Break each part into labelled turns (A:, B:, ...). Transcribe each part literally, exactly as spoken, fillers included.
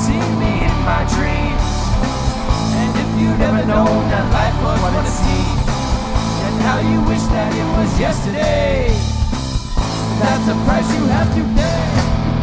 A: seen me in my dreams. And if you'd ever known that life was what it seems, and how you wish that it was yesterday, that's the price you have to pay.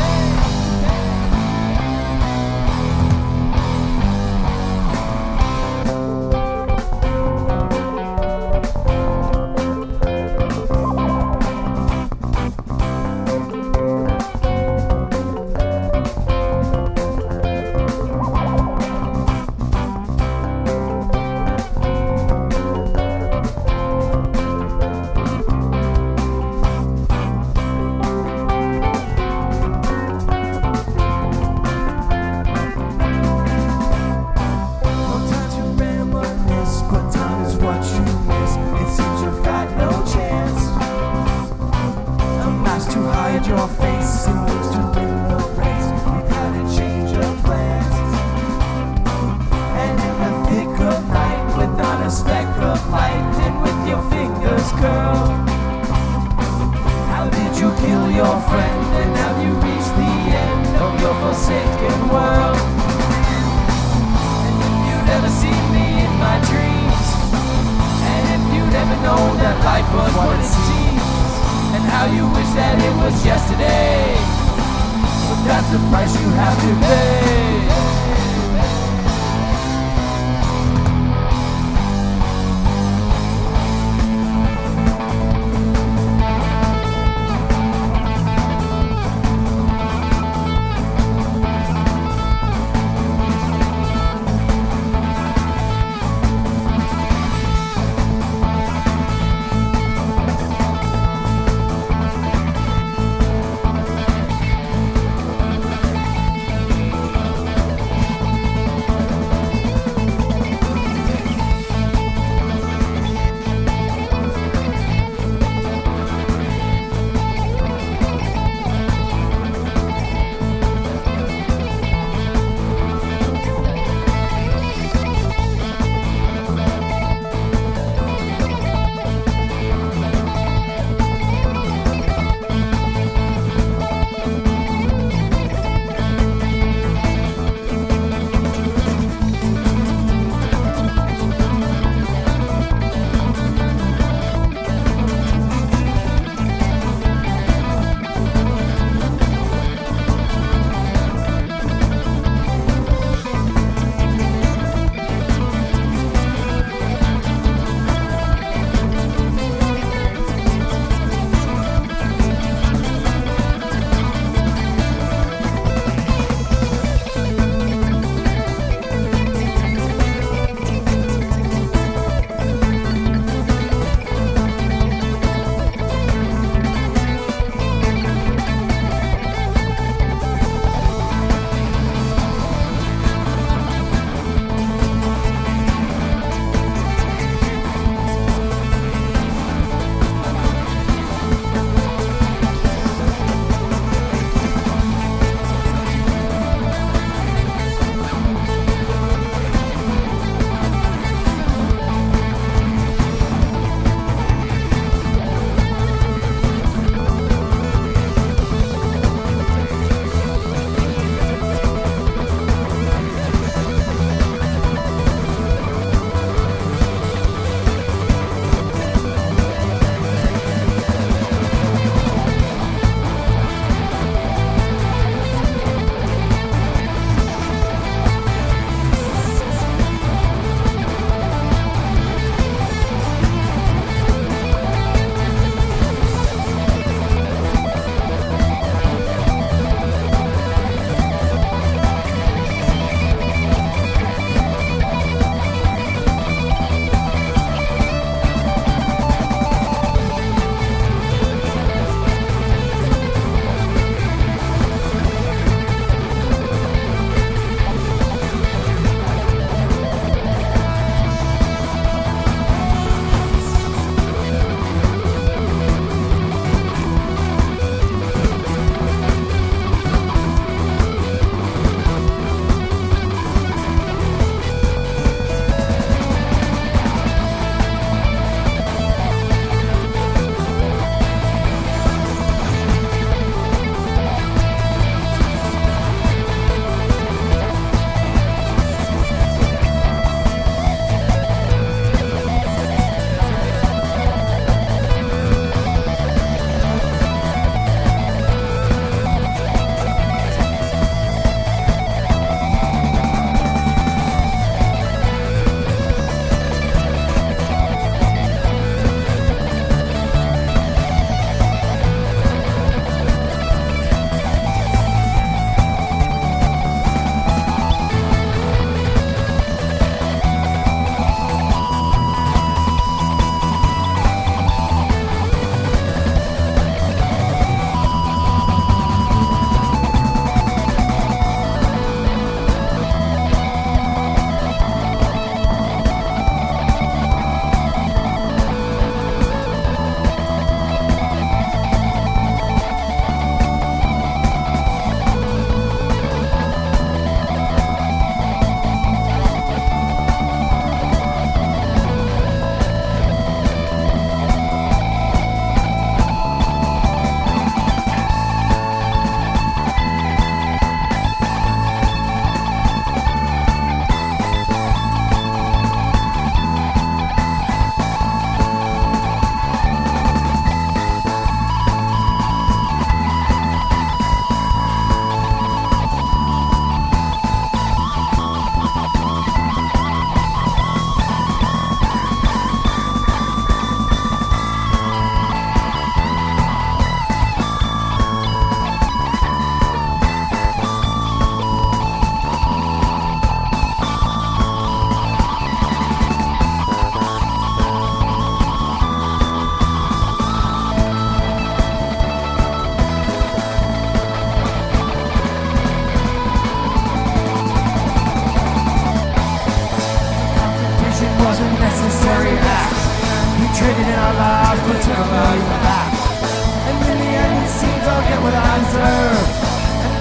A: Your face and moves to win the race. We've had to change our plans. And in the thick of night, without a speck of light, and with your fingers curled, how did you kill your friend? And have you reached the end of your forsaken world? And if you'd ever seen me in my dreams, and if you'd ever known that life was what it seems, and how you wish that it was yesterday, but that's the price you have to pay.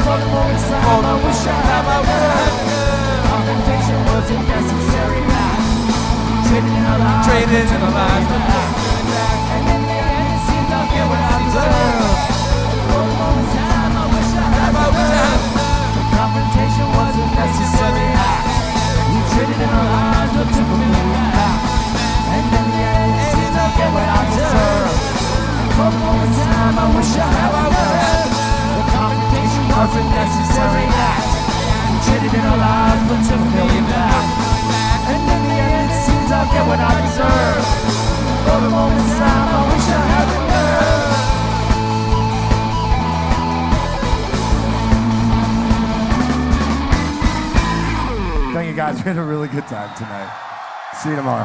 A: For the moment time, I wish I had my word. Confrontation was a necessary act. Traded in our lives,
B: Traded in our lives,
A: but back. And in the end, it seems I'll get what I deserve. For the moment time, I wish I had my word. Confrontation was a necessary act. We traded in our lives, but took a little back. And in the end, it seems I'll get what I deserve. For the moment time, I wish I had my word. The confrontation was a necessary act. We traded in our lives, but took a million back. And in the end, it seems I'll get what I deserve. For the moment time, I wish I had my word.
C: Thank you guys. We had a really good time tonight. See you tomorrow.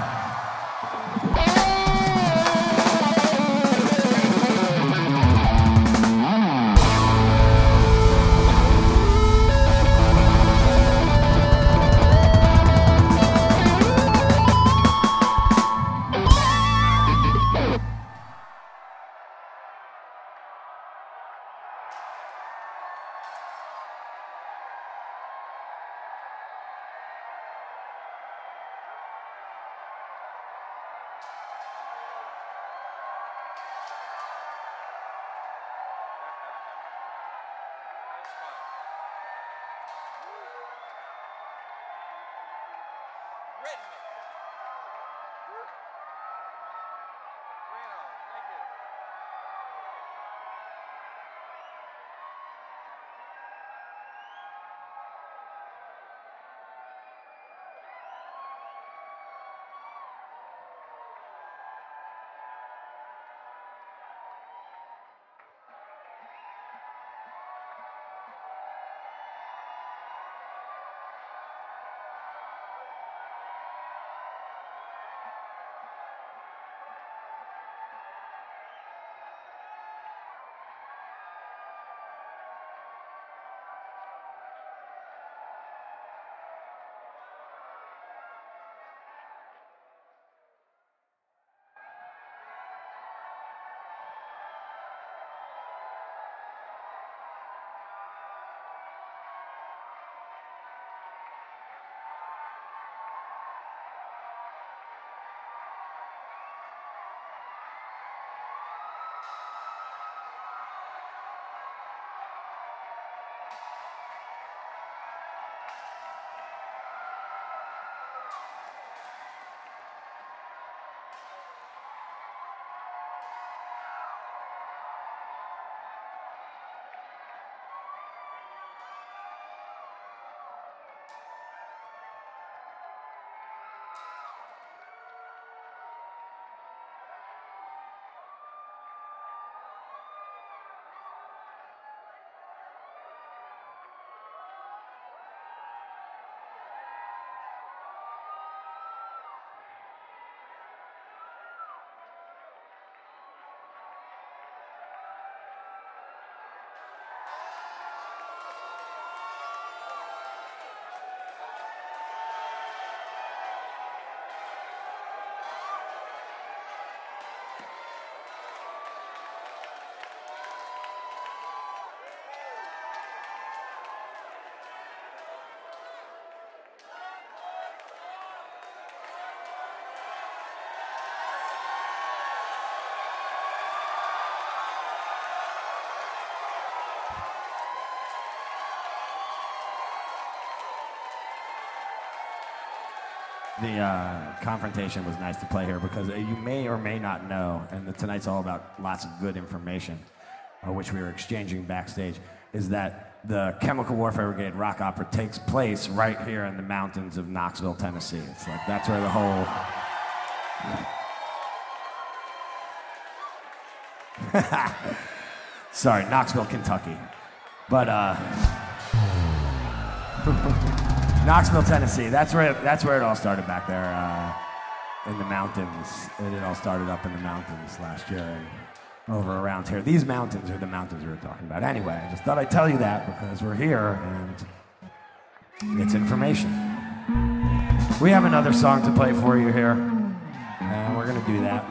D: The uh, confrontation was nice to play here because you may or may not know, and the, tonight's all about lots of good information, uh, which we were exchanging backstage, is that the Chemical Warfare Brigade rock opera takes place right here in the mountains of Knoxville, Tennessee. It's like that's where the whole... Sorry, Knoxville, Kentucky. But, uh... Knoxville, Tennessee. That's where that's where it all started back there uh, in the mountains. It all started up in the mountains last year and over around here. These mountains are the mountains we were talking about. Anyway, I just thought I'd tell you that because we're here and it's information. We have another song to play for you here, and we're gonna do that.